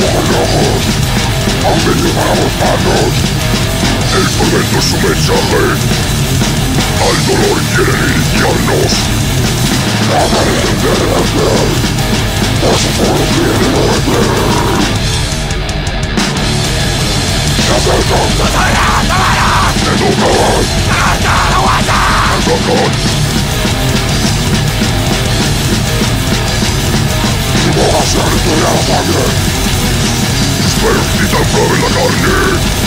Han venido para matarnos. El tormento es su mensaje. Al dolor quieren iniciarnos. Nada de entender. Por su favor quieren volver. Se acercan. Educan. Atacan. Su boca se ha retornado la sangre. Sus perros quitan flor en la carne.